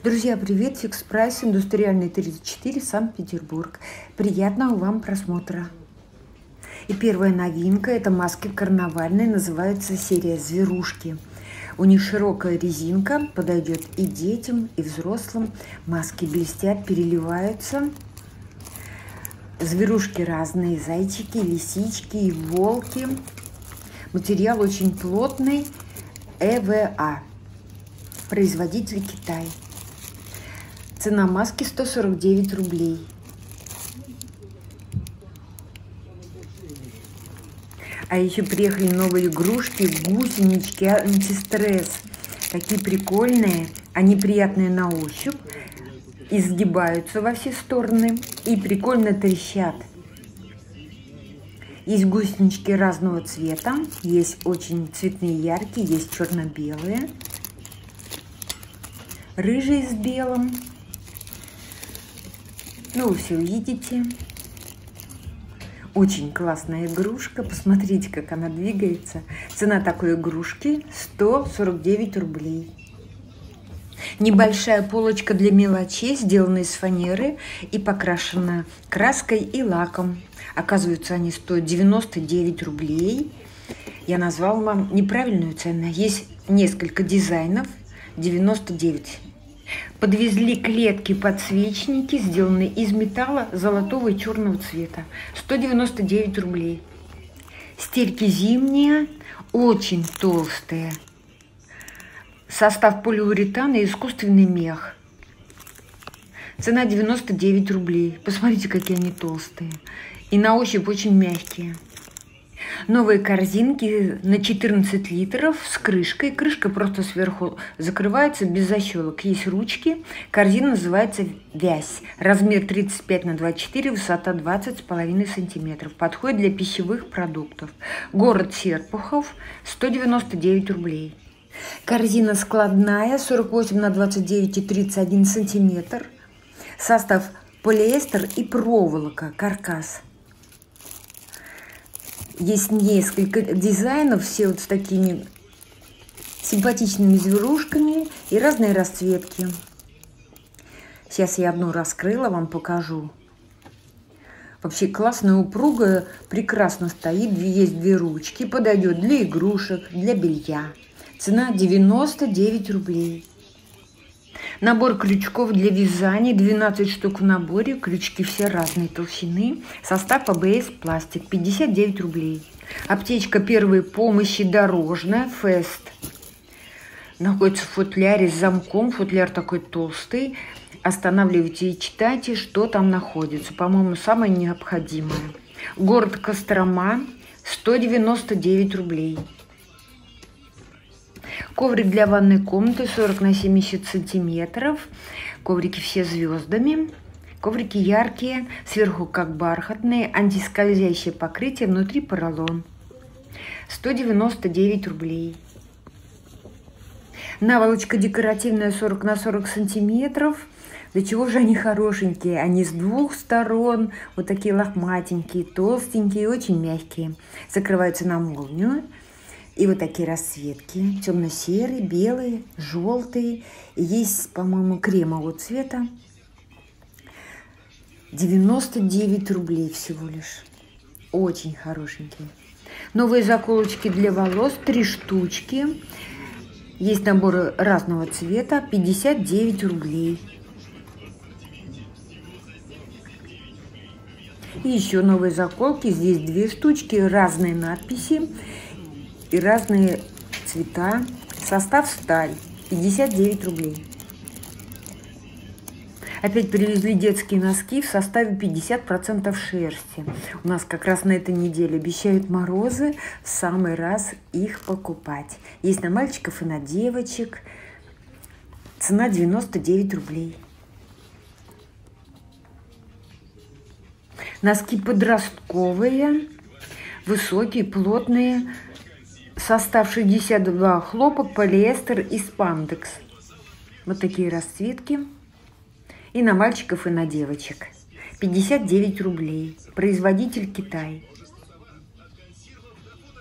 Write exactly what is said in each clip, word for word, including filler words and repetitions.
Друзья, привет! Фикс Прайс, Индустриальный тридцать четыре, Санкт-Петербург. Приятного вам просмотра. И первая новинка – это маски карнавальные, называется серия «Зверушки». У них широкая резинка, подойдет и детям, и взрослым. Маски блестят, переливаются. Зверушки разные, зайчики, лисички и волки. Материал очень плотный, ЭВА. Производитель Китай. Цена маски сто сорок девять рублей. А еще приехали новые игрушки, гусенички, антистресс. Такие прикольные, они приятные на ощупь, изгибаются во все стороны и прикольно трещат. Есть гусенички разного цвета, есть очень цветные, яркие, есть черно-белые, рыжие с белым. Ну, вы все видите. Очень классная игрушка. Посмотрите, как она двигается. Цена такой игрушки сто сорок девять рублей. Небольшая полочка для мелочей, сделана из фанеры и покрашена краской и лаком. Оказывается, они стоят девяносто девять рублей. Я назвала вам неправильную цену. Есть несколько дизайнов. девяносто девять. Подвезли клетки-подсвечники, сделанные из металла золотого и черного цвета. сто девяносто девять рублей. Стельки зимние, очень толстые. Состав полиуретана и искусственный мех. Цена девяносто девять рублей. Посмотрите, какие они толстые. И на ощупь очень мягкие. Новые корзинки на четырнадцать литров с крышкой. Крышка просто сверху закрывается без защелок. Есть ручки. Корзина называется «Вязь». Размер тридцать пять на двадцать четыре, высота двадцать с половиной сантиметров. Подходит для пищевых продуктов. Город Серпухов, сто девяносто девять рублей. Корзина складная, сорок восемь на двадцать девять и тридцать один сантиметр. Состав полиэстер и проволока, каркас. Есть несколько дизайнов, все вот с такими симпатичными зверушками и разные расцветки. Сейчас я одну раскрыла, вам покажу. Вообще классная, упругая, прекрасно стоит. Есть две ручки, подойдет для игрушек, для белья. Цена девяносто девять рублей. Набор крючков для вязания, двенадцать штук в наборе, крючки все разной толщины, состав АБС пластик, пятьдесят девять рублей. Аптечка первой помощи дорожная, Фест. Находится в футляре с замком, футляр такой толстый. Останавливайте и читайте, что там находится, по-моему, самое необходимое. Город Кострома, сто девяносто девять рублей. Коврик для ванной комнаты сорок на семьдесят сантиметров. Коврики все звездами. Коврики яркие, сверху как бархатные, антискользящее покрытие, внутри поролон. сто девяносто девять рублей. Наволочка декоративная сорок на сорок сантиметров. Для чего же они хорошенькие? Они с двух сторон, вот такие лохматенькие, толстенькие, очень мягкие. Закрываются на молнию. И вот такие расцветки, темно-серые, белые, желтые. И есть, по-моему, кремового цвета. девяносто девять рублей всего лишь. Очень хорошенькие. Новые заколочки для волос, три штучки. Есть наборы разного цвета, пятьдесят девять рублей. И еще новые заколки, здесь две штучки, разные надписи. И разные цвета. Состав сталь. пятьдесят девять рублей. Опять привезли детские носки в составе пятьдесят процентов шерсти. У нас как раз на этой неделе обещают морозы. В самый раз их покупать. Есть на мальчиков и на девочек. Цена девяносто девять рублей. Носки подростковые. Высокие, плотные. Состав шестьдесят два хлопок, полиэстер и спандекс. Вот такие расцветки. И на мальчиков, и на девочек. пятьдесят девять рублей. Производитель Китай.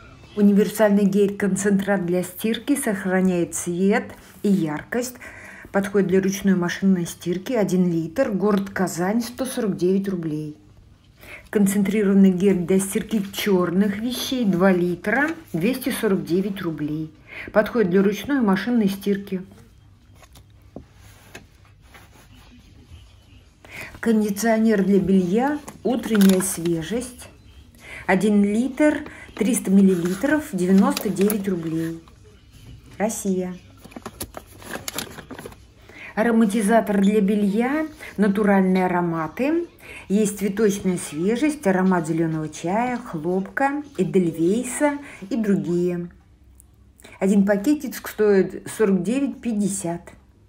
Универсальный гель-концентрат для стирки сохраняет цвет и яркость. Подходит для ручной машинной стирки, один литр, город Казань, сто сорок девять рублей. Концентрированный гель для стирки черных вещей, два литра, двести сорок девять рублей. Подходит для ручной машинной стирки. Кондиционер для белья «Утренняя свежесть». один литр, триста миллилитров, девяносто девять рублей. Россия. Ароматизатор для белья, натуральные ароматы. Есть цветочная свежесть, аромат зеленого чая, хлопка, эдельвейса и другие. Один пакетик стоит сорок девять пятьдесят.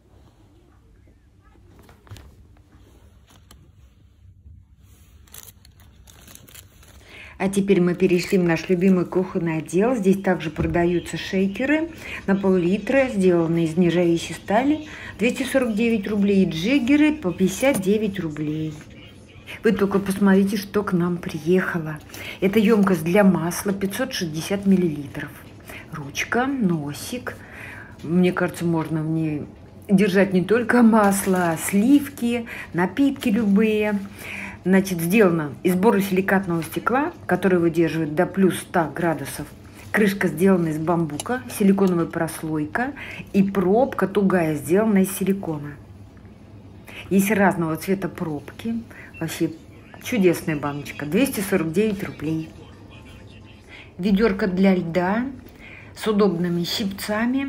А теперь мы перешли в наш любимый кухонный отдел. Здесь также продаются шейкеры на пол-литра, сделанные из нержавеющей стали, двести сорок девять рублей, и джиггеры по пятьдесят девять рублей. Вы только посмотрите, что к нам приехало. Это емкость для масла, пятьсот шестьдесят миллилитров. Ручка, носик. Мне кажется, можно в ней держать не только масло, а сливки, напитки любые. Значит, сделано из боросиликатного стекла, который выдерживает до плюс ста градусов. Крышка сделана из бамбука, силиконовая прослойка и пробка тугая, сделана из силикона. Есть разного цвета пробки. Вообще чудесная баночка. двести сорок девять рублей. Ведерко для льда с удобными щипцами.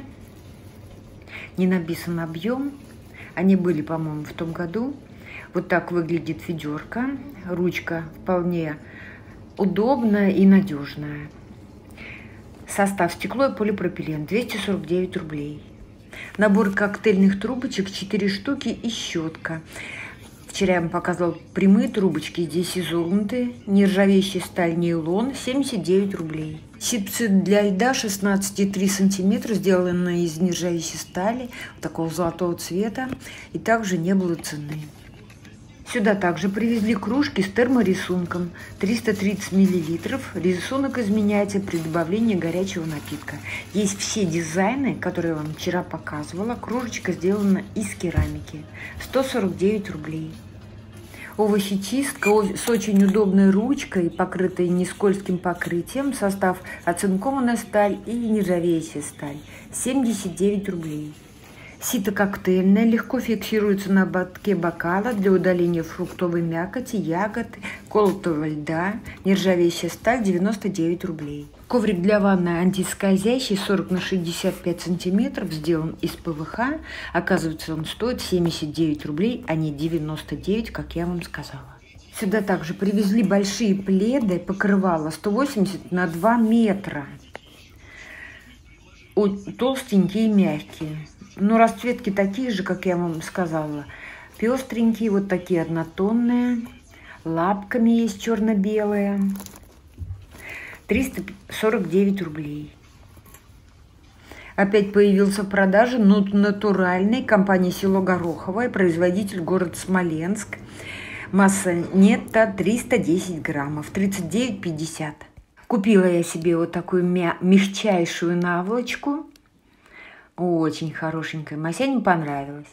Не написан объем. Они были, по-моему, в том году. Вот так выглядит ведерко. Ручка вполне удобная и надежная. Состав: стекло и полипропилен, двести сорок девять рублей. Набор коктейльных трубочек, четыре штуки и щетка. Вчера я вам показывала прямые трубочки, здесь изогнутые. Нержавеющая сталь, нейлон, семьдесят девять рублей. Щипцы для льда шестнадцать и три сантиметра, сделанные из нержавеющей стали, такого золотого цвета, и также не было цены. Сюда также привезли кружки с терморисунком, триста тридцать миллилитров. Рисунок изменяется при добавлении горячего напитка. Есть все дизайны, которые я вам вчера показывала. Кружечка сделана из керамики. сто сорок девять рублей. Овощечистка с очень удобной ручкой, покрытой нескользким покрытием. Состав: оцинкованная сталь и нержавеющая сталь. семьдесят девять рублей. Сито коктейльное, легко фиксируется на ободке бокала для удаления фруктовой мякоти, ягод, колотого льда. Нержавеющая сталь, девяносто девять рублей. Коврик для ванны антискользящий, сорок на шестьдесят пять сантиметров, сделан из пэ вэ ха. Оказывается, он стоит семьдесят девять рублей, а не девяносто девять, как я вам сказала. Сюда также привезли большие пледы, покрывало сто восемьдесят на два метра. Толстенькие и мягкие. Но расцветки такие же, как я вам сказала. Пестренькие, вот такие однотонные. Лапками есть черно-белые. триста сорок девять рублей. Опять появился в продаже натуральный. Компания село Гороховое. Производитель город Смоленск. Масса нетто триста десять граммов. тридцать девять пятьдесят. Купила я себе вот такую мягчайшую наволочку. Очень хорошенькая. Масяне понравилась.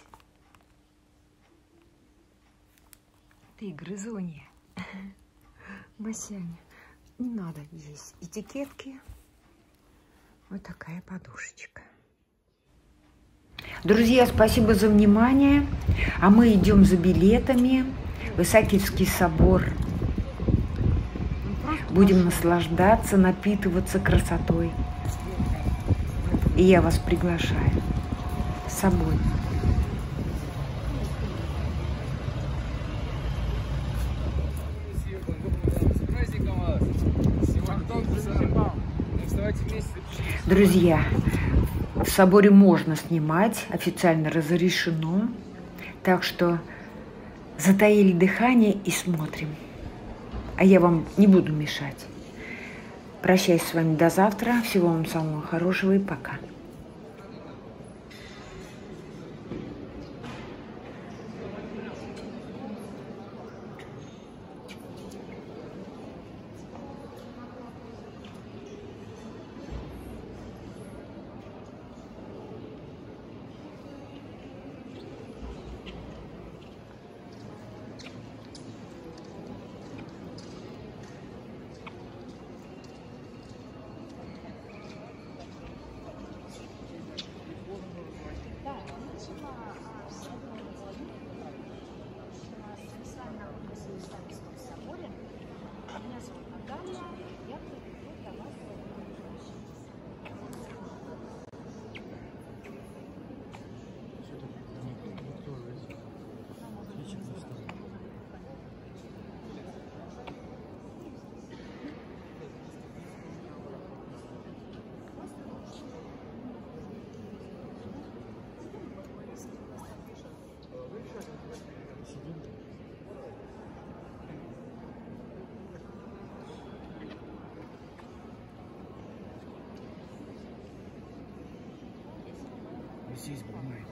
Ты грызунья. Масяня, не надо есть этикетки. Вот такая подушечка. Друзья, спасибо за внимание. А мы идем за билетами в Исаакиевский собор. Будем наслаждаться, напитываться красотой. И я вас приглашаю с собой. Друзья, в соборе можно снимать, официально разрешено. Так что затаили дыхание и смотрим. А я вам не буду мешать. Прощаюсь с вами до завтра. Всего вам самого хорошего и пока. Здесь бумага.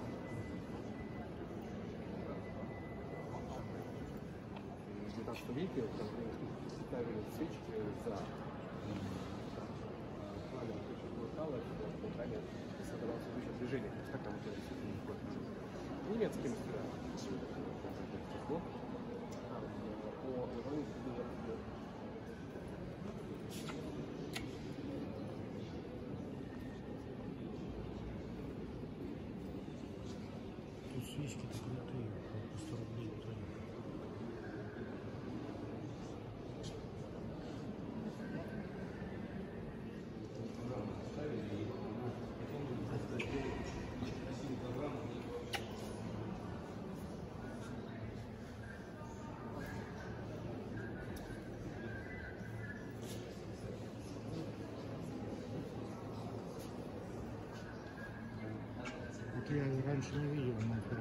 В девятнадцатом веке ставили свечки за пламя портала, когда создавался обычно движение. То есть так там вот действительно не входит. Немецкие мастера. По названию тут свечки-то крутые, по сто рублей тоника. Вот я раньше не видел, но